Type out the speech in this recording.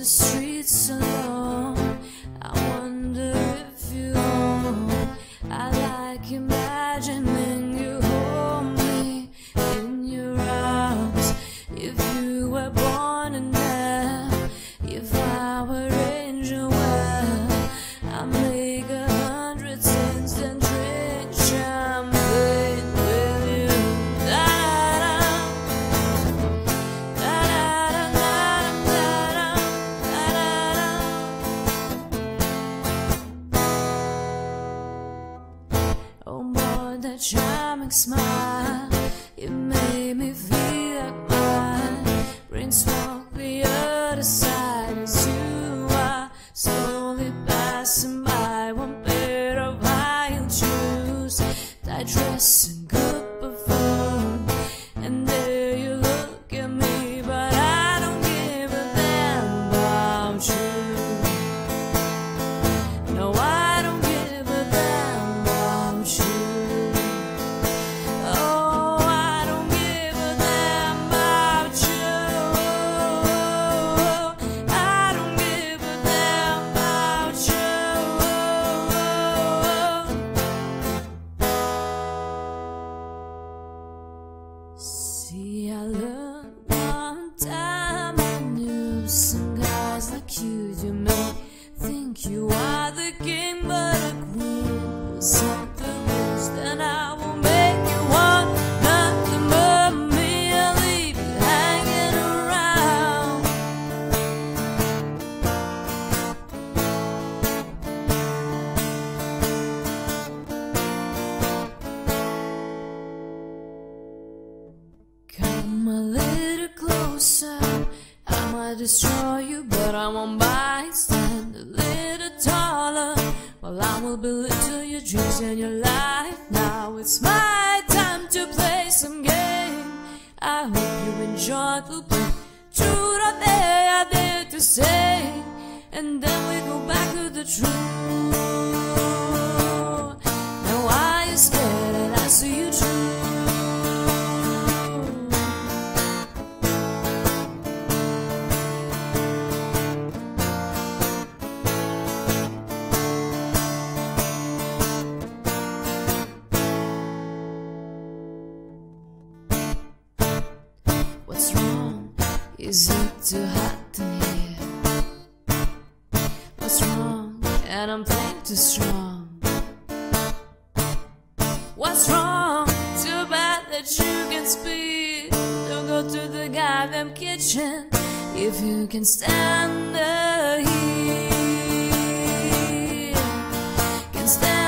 the streets alone. I wonder if you home. I like imagining you hold me in your arms. If you were born in there, if I were angel, well, I'd make 100 sins and drink champagne with you. Oh boy, that charming smile, it made me feel like my brains walk the other side as you are slowly passing by. One pair of high shoes, tight dress and good perfume, and there you look at me, but I don't give a damn about you. No, I don't give a damn about you. Oh, I don't give a damn about you. I don't give a damn about you. See, I learned one time I knew some guys like you may think you are the king, but a queen was something else. Then I will make you want nothing but me and leave you hanging around. Come a little closer, I might destroy you, but I won't bite. Stand a little taller, well, I will be little your dreams and your life. Now it's my time to play some game. I hope you enjoyed the play. True or dare, I dare to say, and then we go back to the truth. Now why you scared and I see you true? What's wrong? Is it too hot in here? What's wrong? And I'm playing too strong. What's wrong? Too bad that you can speak. Don't go to the goddamn kitchen if you can stand the heat. Can stand